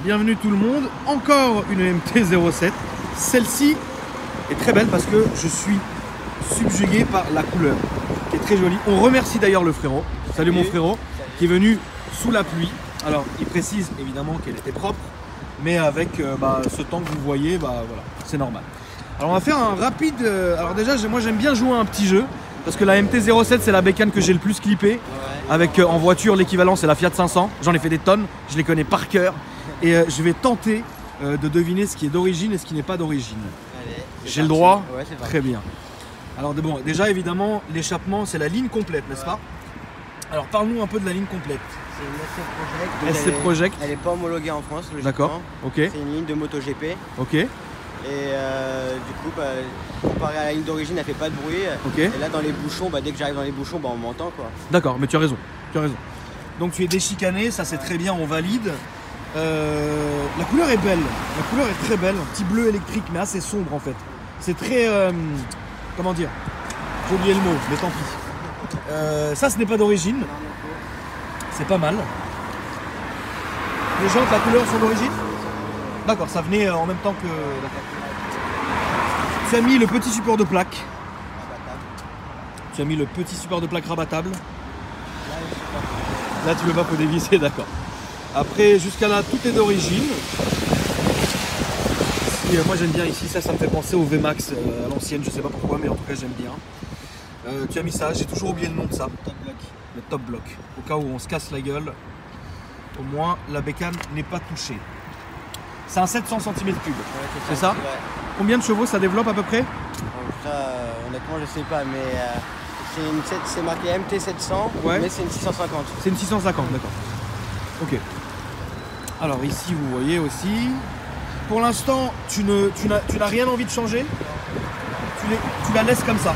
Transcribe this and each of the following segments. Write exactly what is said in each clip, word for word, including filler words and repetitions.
bienvenue tout le monde. Encore une M T zéro sept. Celle-ci est très belle parce que je suis subjugué par la couleur qui est très jolie. On remercie d'ailleurs le frérot. Salut, Salut mon frérot. Salut. Qui est venu sous la pluie. Alors il précise évidemment qu'elle était propre, mais avec euh, bah, ce temps que vous voyez, bah, voilà, c'est normal. Alors on va faire un rapide. Euh, alors déjà moi j'aime bien jouer à un petit jeu parce que la M T zéro sept c'est la bécane que j'ai le plus clippé. Ouais. Avec euh, en voiture l'équivalent c'est la Fiat cinq cents. J'en ai fait des tonnes, je les connais par cœur. Et euh, je vais tenter euh, de deviner ce qui est d'origine et ce qui n'est pas d'origine. J'ai le droit. Ouais, très bien. Alors bon, déjà évidemment l'échappement c'est la ligne complète, n'est-ce ouais. pas? Alors parle-nous un peu de la ligne complète. C'est une S C Project. S C Project. Elle n'est pas homologuée en France. D'accord. Ok. C'est une ligne de MotoGP. Ok. Et euh, du coup, bah, comparé à la ligne d'origine, elle fait pas de bruit. Okay. Et là, dans les bouchons, bah, dès que j'arrive dans les bouchons, bah, on m'entend quoi. D'accord, mais tu as raison. Tu as raison. Donc tu es déchicané, ça c'est très bien, on valide. Euh, la couleur est belle. La couleur est très belle, un petit bleu électrique, mais assez sombre en fait. C'est très, euh, comment dire, j'ai oublié le mot, mais tant pis. Euh, ça, ce n'est pas d'origine. C'est pas mal. Les jantes, la couleur sont d'origine? D'accord, ça venait en même temps que... Tu as mis le petit support de plaque. Tu as mis le petit support de plaque rabattable. Là, tu veux pas pour dévisser, d'accord. Après, jusqu'à là, tout est d'origine. Euh, moi, j'aime bien ici, ça, ça me fait penser au V MAX euh, à l'ancienne, je sais pas pourquoi, mais en tout cas, j'aime bien. Euh, tu as mis ça, j'ai toujours oublié le nom de ça. Top block. Le top block. Au cas où on se casse la gueule, au moins, la bécane n'est pas touchée. C'est un sept cents centimètres cubes, ouais, c'est ça, ça ouais. Combien de chevaux ça développe à peu près? Ça, euh, honnêtement, je sais pas, mais euh, c'est marqué M T sept cents, ouais. Mais c'est une six cent cinquante. C'est une six cent cinquante, d'accord. Ok. Alors ici, vous voyez aussi. Pour l'instant, tu n'as tu tu n'as rien envie de changer? tu, les, tu la laisses comme ça?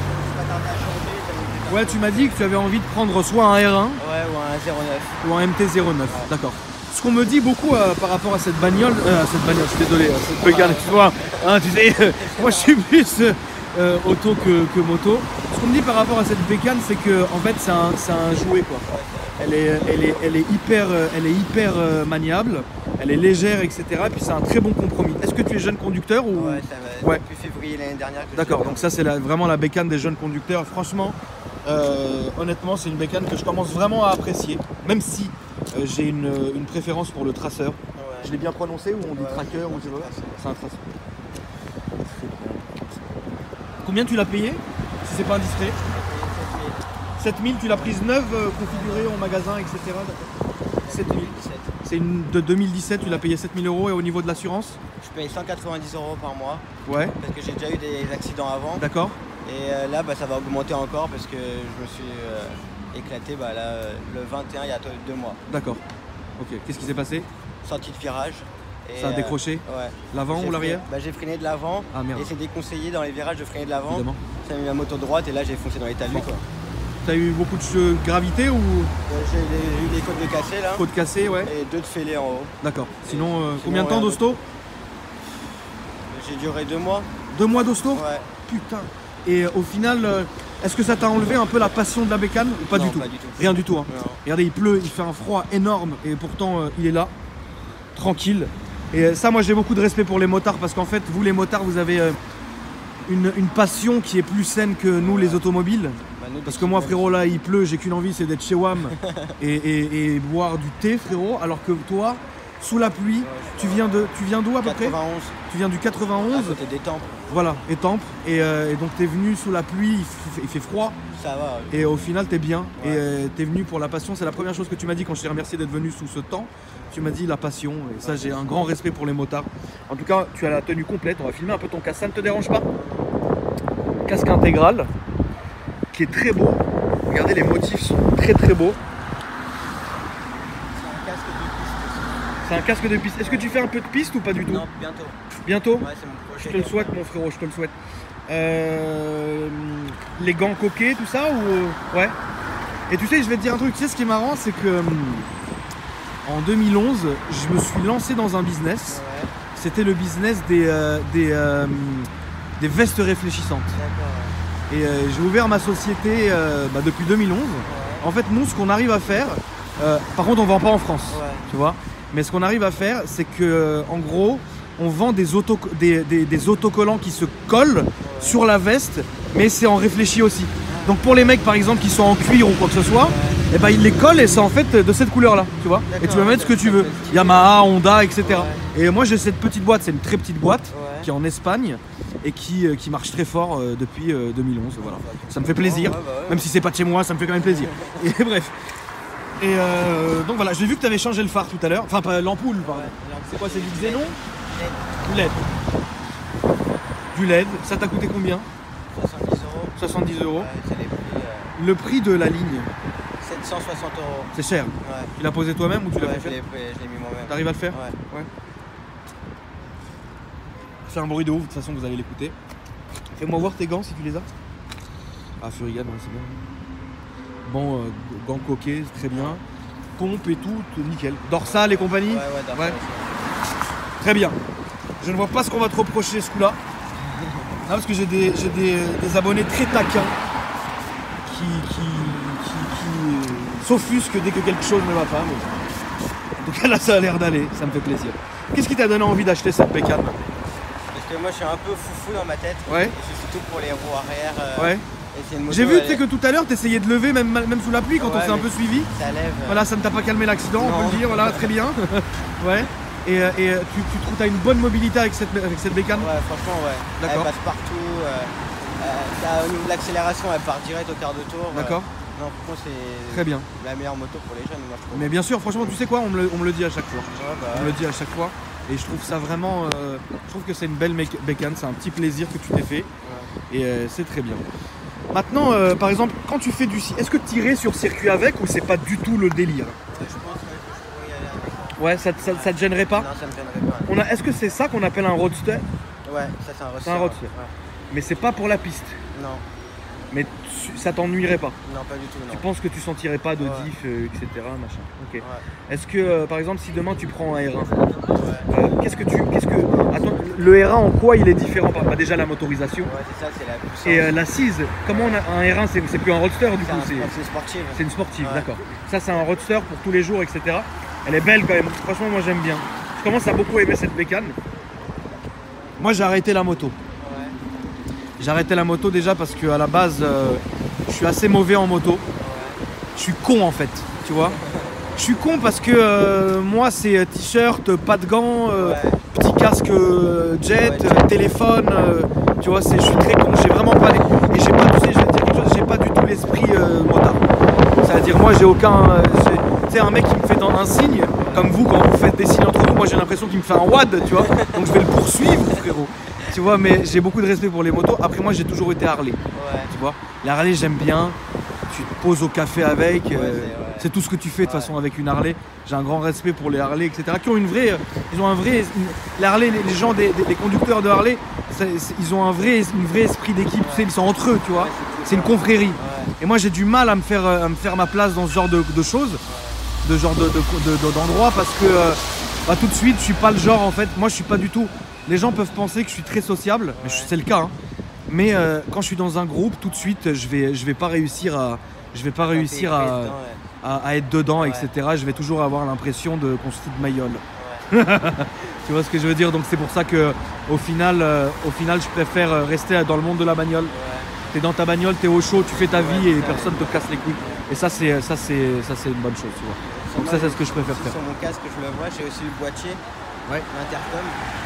Ouais, tu m'as dit que tu avais envie de prendre soit un R un, ouais, ou un zéro neuf. Ou un M T zéro neuf, ouais. D'accord. Ce qu'on me dit beaucoup euh, par rapport à cette bagnole, euh, cette bagnole, je suis désolé, euh, cette bécane, excuse-moi, hein, tu sais, euh, moi je suis plus euh, auto que, que moto. Ce qu'on me dit par rapport à cette bécane, c'est que en fait c'est un, un jouet quoi. Elle est, elle est, elle est hyper, elle est hyper euh, maniable, elle est légère, et cetera. Et puis c'est un très bon compromis. Est-ce que tu es jeune conducteur ou... Ouais, ça va. Ouais. Depuis février l'année dernière. D'accord, donc ça c'est la, vraiment la bécane des jeunes conducteurs. Franchement, euh, honnêtement, c'est une bécane que je commence vraiment à apprécier, même si euh, j'ai une, une préférence pour le traceur. Ouais. Je l'ai bien prononcé ou on dit ouais, tracker ou je sais pas. C'est un traceur. Combien tu l'as payé, si c'est pas indiscret? sept mille, tu l'as prise neuve, euh, configurée en magasin, et cetera. sept mille. C'est une de deux mille dix-sept, tu l'as payé sept mille euros et au niveau de l'assurance? Je paye cent quatre-vingt-dix euros par mois. Ouais. Parce que j'ai déjà eu des accidents avant. D'accord. Et euh, là, bah, ça va augmenter encore parce que je me suis euh, éclaté bah, là, le vingt et un, il y a deux mois. D'accord. Ok. Qu'est-ce qui s'est passé? Sortie de virage. Et ça a décroché? euh, Ouais. L'avant ou l'arrière? bah, J'ai freiné de l'avant. Ah merde. Et c'est déconseillé dans les virages de freiner de l'avant. Évidemment. Ça m'a mis la moto droite et là j'ai foncé dans les talus. Quoi. T'as eu beaucoup de gravité ou? euh, J'ai eu des côtes de cassé là. Côtes cassées, ouais. Et deux de fêlés en haut. D'accord. Sinon, euh, sinon, combien de temps d'hosto? J'ai duré deux mois. Deux mois d'hosto? Ouais. Putain. Et euh, au final, euh, est-ce que ça t'a enlevé un peu la passion de la bécane ou pas non, du tout? Pas du tout. Rien du tout. Hein. Regardez, il pleut, il fait un froid énorme et pourtant euh, il est là, tranquille. Et ça, moi j'ai beaucoup de respect pour les motards parce qu'en fait, vous les motards, vous avez euh, une, une passion qui est plus saine que nous les automobiles. Bah, nous, parce que moi frérot, là il pleut, j'ai qu'une envie, c'est d'être chez W A M et, et, et boire du thé frérot, alors que toi, sous la pluie, ouais, tu viens de, tu viens d'où à peu près? quatre-vingt-onze. Tu viens du quatre-vingt-onze. À côté d'Étampes. Voilà, Étampes. Et, euh, et donc tu es venu sous la pluie, il fait, il fait froid. Ça va. Et au final, tu es bien. Ouais. Et euh, tu es venu pour la passion. C'est la première chose que tu m'as dit quand je t'ai remercié d'être venu sous ce temps. Tu m'as dit la passion. Et ça, j'ai un grand respect pour les motards. En tout cas, tu as la tenue complète. On va filmer un peu ton casque. Ça ne te dérange pas? Casque intégral qui est très beau. Regardez, les motifs sont très très beaux. C'est un casque de piste. Est-ce que tu fais un peu de piste ou pas du tout? Non, bientôt. Bientôt? Ouais, c'est mon projet. Je te le souhaite, mon frérot, je te le souhaite. Euh, les gants coquets, tout ça ou... Ouais. Et tu sais, je vais te dire un truc. Tu sais, ce qui est marrant, c'est que en deux mille onze, je me suis lancé dans un business. Ouais. C'était le business des, euh, des, euh, des vestes réfléchissantes. Et euh, j'ai ouvert ma société euh, bah, depuis deux mille onze. Ouais. En fait, nous, ce qu'on arrive à faire, euh, par contre, on ne vend pas en France, ouais. Tu vois. Mais ce qu'on arrive à faire, c'est que en gros, on vend des, auto, des, des, des autocollants qui se collent ouais. sur la veste, mais c'est en réfléchi aussi. Donc pour les mecs par exemple qui sont en cuir ou quoi que ce soit, ouais. et ben ils les collent et c'est en fait de cette couleur là, tu vois. Et tu peux mettre ce que tu veux. Yamaha, Honda, et cetera. Ouais. Et moi j'ai cette petite boîte, c'est une très petite boîte ouais. qui est en Espagne et qui, euh, qui marche très fort euh, depuis euh, deux mille onze. Voilà. Ça me fait plaisir, ouais, bah ouais. même si c'est pas de chez moi, ça me fait quand même plaisir. Et bref. Et euh, donc voilà, j'ai vu que tu avais changé le phare tout à l'heure, enfin pas l'ampoule, pardon. Ouais, c'est quoi, c'est du xénon ? L E D. Du L E D, ça t'a coûté combien ? soixante-dix euros. soixante-dix euros. Ouais, c'est les prix, euh... Le prix de la ligne ? sept cent soixante euros. C'est cher. Ouais. Tu l'as posé toi-même ou tu ouais, l'as fait ? Je l'ai mis moi-même. T'arrives à le faire ? Ouais. ouais. Fais un bruit de ouf, de toute façon vous allez l'écouter. Fais-moi voir tes gants si tu les as. Ah, Furigan, ouais, c'est bien. Bon, euh, gants coquets, c'est très bien. Pompe et tout, tout nickel. Dorsal et compagnie ? Ouais, ouais, dorsal. Ouais. Très bien. Je ne vois pas ce qu'on va te reprocher ce coup-là. Non, parce que j'ai des, j'ai des, des abonnés très taquins qui, qui, qui, qui euh, s'offusquent dès que quelque chose ne va pas. Mais... En tout cas, là, ça a l'air d'aller. Ça me fait plaisir. Qu'est-ce qui t'a donné envie d'acheter cette bécane ? Parce que moi, je suis un peu foufou dans ma tête. Ouais. Et c'est surtout pour les roues arrière. Euh... Ouais. Moto, j'ai vu elle... que tout à l'heure tu essayais de lever même, même sous la pluie quand ouais, on s'est un peu suivi. Ça lève. Voilà, ça ne t'a pas calmé l'accident, on peut le dire, voilà, très bien. ouais. Et, et tu, tu trouves que tu as une bonne mobilité avec cette, avec cette bécane ? Ouais, franchement, ouais. D'accord. Elle passe partout. Euh, euh, au niveau de l'accélération, elle part direct au quart de tour. D'accord. Euh, non, franchement, c'est très bien. La meilleure moto pour les jeunes, moi je trouve. Mais bien sûr, franchement, tu sais quoi, on me le, on me le dit à chaque fois. Ouais, bah, on me le dit à chaque fois. Et je trouve ça vraiment. Euh, je trouve que c'est une belle bécane, c'est un petit plaisir que tu t'es fait. Ouais. Et euh, c'est très bien. Maintenant, euh, par exemple, quand tu fais du... Est-ce que tirer sur circuit avec ou c'est pas du tout le délire ? Ouais, je pense que je pourrais y aller avec. Ouais, ça, ça, ça te gênerait pas ? Non, ça me gênerait pas. On a... Est-ce que c'est ça qu'on appelle un roadster ? Ouais, ça c'est un roadster. C'est un roadster. Ouais. Mais c'est pas pour la piste ? Non. Mais tu... ça t'ennuierait pas ? Non, pas du tout, non. Tu penses que tu sentirais pas de ouais. diff, euh, et cetera. Machin. Ok. Ouais. Est-ce que, euh, par exemple, si demain tu prends un R un, ouais. euh, qu'est-ce que tu... Qu'est-ce que... Attends, le R un en quoi il est différent ? Bah, déjà la motorisation. Ouais, c'est ça, c'est la puissance. Et euh, l'assise, comment on a un R un, c'est, c'est plus un roadster du coup c'est, un, c'est une sportive. C'est une sportive, ouais. D'accord. Ça c'est un roadster pour tous les jours, et cetera. Elle est belle quand même. Franchement, moi j'aime bien. Je commence à beaucoup aimer cette bécane. Moi j'ai arrêté la moto. Ouais. J'ai arrêté la moto déjà parce que à la base, euh, je suis assez mauvais en moto. Ouais. Je suis con en fait, tu vois. Je suis con parce que euh, moi c'est t-shirt, pas de gants, euh, ouais. petit casque euh, jet, ouais, euh, téléphone, euh, tu vois, c'est, je suis très con, j'ai vraiment pas les... Et j'ai pas, tu sais, je vais te dire quelque chose, j'ai pas du tout l'esprit euh, motard. C'est-à-dire moi j'ai aucun... Euh, tu sais, un mec qui me fait dans un signe, comme vous quand vous faites des signes entre vous, moi j'ai l'impression qu'il me fait un wad, tu vois, donc je vais le poursuivre frérot. Tu vois, mais j'ai beaucoup de respect pour les motos. Après moi j'ai toujours été Harley, ouais. tu vois. La Harley j'aime bien, tu te poses au café avec... Euh, ouais, c'est, c'est tout ce que tu fais de toute ouais. façon avec une Harley. J'ai un grand respect pour les Harley, et cetera. Qui ont une vraie, ils ont un vrai, une, les Harley, les, les gens, des, des, des conducteurs de Harley, c'est, c'est, ils ont un vrai, une vraie esprit d'équipe. Ouais. Tu sais, ils sont entre eux, tu vois. Ouais, c'est, c'est une confrérie. Ouais. Et moi, j'ai du mal à me faire, à me faire ma place dans ce genre de, de choses, ouais. de genre de, de, de, de, d'endroits, parce que euh, bah, tout de suite, je suis pas le genre en fait. Moi, je suis pas du tout. Les gens peuvent penser que je suis très sociable, ouais. mais je, c'est le cas. Hein. Mais euh, quand je suis dans un groupe, tout de suite, je vais, je vais pas réussir à, je vais pas réussir à. À, à être dedans, ouais. et cetera. Je vais toujours avoir l'impression de, qu'on se fout de ma gueule. Ouais. Tu vois ce que je veux dire? Donc c'est pour ça que au final, euh, au final, je préfère rester dans le monde de la bagnole. Ouais. T'es dans ta bagnole, t'es au chaud, tu fais ta vie ouais, et personne te casse les couilles. Et ça, c'est, ça, c'est, ça, c'est une bonne chose, tu vois. Donc ça, c'est ce que je préfère faire. Sur mon casque, je le vois, j'ai aussi le boîtier, ouais. l'intercom.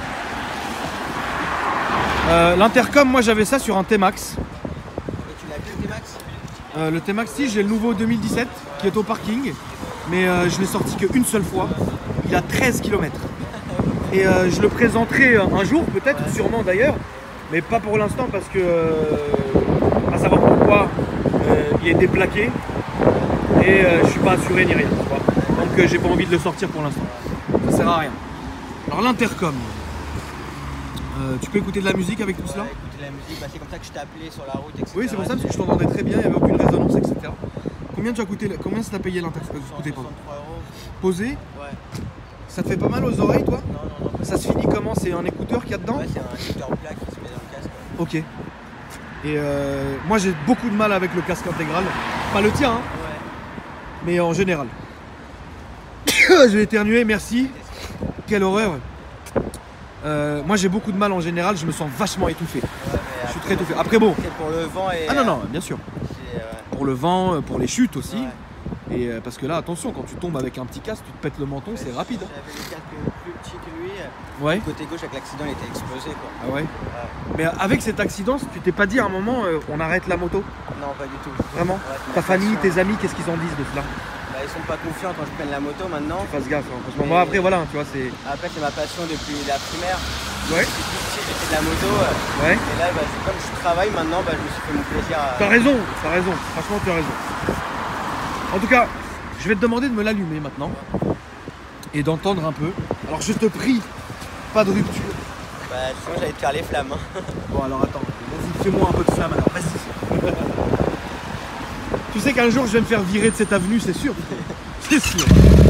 Euh, l'intercom, moi j'avais ça sur un T-Max. Et tu l'as vu le T-Max? Euh, le T-Max, si, j'ai le nouveau deux mille dix-sept qui est au parking, mais euh, je l'ai sorti qu'une seule fois. Il a treize kilomètres. Et euh, je le présenterai un jour, peut-être, ouais. sûrement d'ailleurs, mais pas pour l'instant parce que, euh, à savoir pourquoi, euh, il est déplaqué et euh, je suis pas assuré ni rien. Tu vois. Donc euh, j'ai pas envie de le sortir pour l'instant. Ça sert à rien. Alors l'intercom. Euh, tu peux écouter de la musique avec tout ouais, cela? Écouter de la musique, bah, c'est comme ça que je t'ai appelé sur la route, et cetera. Oui, c'est pour ça, parce que je t'entendais très bien, il n'y avait aucune résonance, et cetera. Combien tu as coûté, combien ça t'a payé l'intercom? soixante-trois euros. Posé? Ouais. Ça te fait pas mal aux oreilles, toi? Non, non, non. Ça se finit comment? C'est un écouteur qu'il y a dedans? Ouais, c'est un écouteur plat qui se met dans le casque. Ok. Et euh, moi, j'ai beaucoup de mal avec le casque intégral. Pas le tien, hein, ouais. mais en général. Je vais éternuer, merci. Quelle horreur. Euh, moi j'ai beaucoup de mal en général, je me sens vachement étouffé. Ouais, je suis très étouffé. Après bon. C'est pour le vent et. Ah non, non, bien sûr. Euh... Pour le vent, pour les chutes aussi. Ouais. Et euh, parce que là, attention, quand tu tombes avec un petit casque, tu te pètes le menton, c'est rapide. J'avais le casque plus petit que lui. Ouais. Côté gauche, avec l'accident, il était explosé quoi. Ah ouais, ouais. Mais avec cet accident, tu t'es pas dit à un moment, euh, on arrête la moto? Non, pas du tout. Vraiment ouais, ta famille, tes amis, qu'est-ce qu'ils en disent de cela? Bah, ils sont pas confiants quand je prenne la moto maintenant. Tu fasses gaffe, hein, parce que moi après voilà, tu vois, c'est. Après c'est ma passion depuis la primaire. Ouais. Depuis tout petit j'ai fait de la moto. Ouais. Et là bah, comme je travaille maintenant, bah, je me suis fait mon plaisir. À... T'as raison, t'as raison, franchement tu as raison. En tout cas, je vais te demander de me l'allumer maintenant. Ouais. Et d'entendre un peu. Alors je te prie, pas de rupture. Bah sinon j'allais te faire les flammes. Hein. Bon alors attends, vas-y, fais-moi un peu de flamme alors, vas-y. Tu sais qu'un jour je vais me faire virer de cette avenue, c'est sûr. C'est sûr.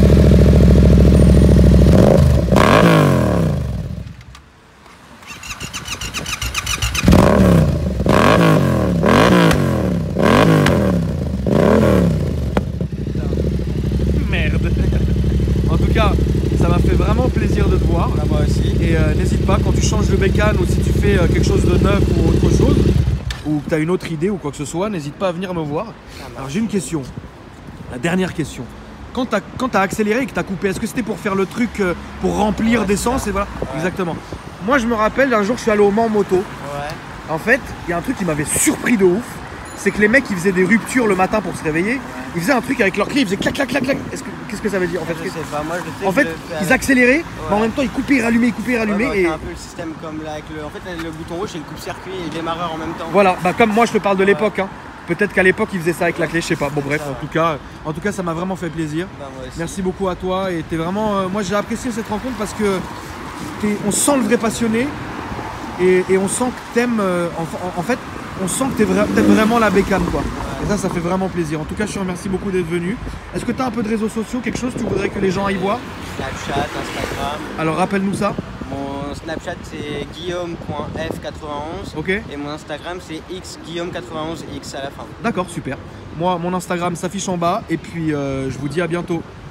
Merde. En tout cas, ça m'a fait vraiment plaisir de te voir. Ah, moi aussi. Et euh, n'hésite pas, quand tu changes le bécane ou si tu fais euh, quelque chose de neuf ou autre chose, ou que tu as une autre idée ou quoi que ce soit, n'hésite pas à venir me voir. Alors j'ai une question, la dernière question. Quand tu as, quand t'as accéléré et que tu as coupé, est-ce que c'était pour faire le truc, euh, pour remplir ouais, d'essence et voilà ouais. Exactement. Moi je me rappelle d'un jour je suis allé au Mans en moto. Ouais. En fait, il y a un truc qui m'avait surpris de ouf. C'est que les mecs ils faisaient des ruptures le matin pour se réveiller. Ouais. Ils faisaient un truc avec leurs clés, ils faisaient clac clac clac clac. Est-ce que, qu'est-ce que ça veut dire en fait? Je sais pas, moi je sais En fait, que ils accéléraient, ouais. Mais en même temps ils coupaient, ils rallumaient, ils coupaient, ils rallumaient. Ouais, et... c'est un peu le système comme là avec le. En fait le bouton rouge c'est le coupe-circuit et le démarreur en même temps. Voilà, bah comme moi je te parle de l'époque. Hein. Peut-être qu'à l'époque ils faisaient ça avec la clé, je sais pas. Bon bref, ça, en ouais. tout cas, en tout cas ça m'a vraiment fait plaisir. Bah, merci beaucoup à toi et t'es vraiment. Euh, moi j'ai apprécié cette rencontre parce que on sent le vrai passionné et, et on sent que t'aimes. Euh, en, en fait, on sent que t'aimes vra vraiment la bécane quoi. Ouais. Et ça, ça fait vraiment plaisir. En tout cas, je te remercie beaucoup d'être venu. Est-ce que tu as un peu de réseaux sociaux, quelque chose que tu voudrais que les gens aillent voir? Snapchat, Instagram. Alors rappelle-nous ça. Mon Snapchat c'est guillaume point f quatre-vingt-onze. Ok. Et mon Instagram c'est x guillaume quatre-vingt-onze x à la fin. D'accord, super. Moi, mon Instagram s'affiche en bas et puis euh, je vous dis à bientôt.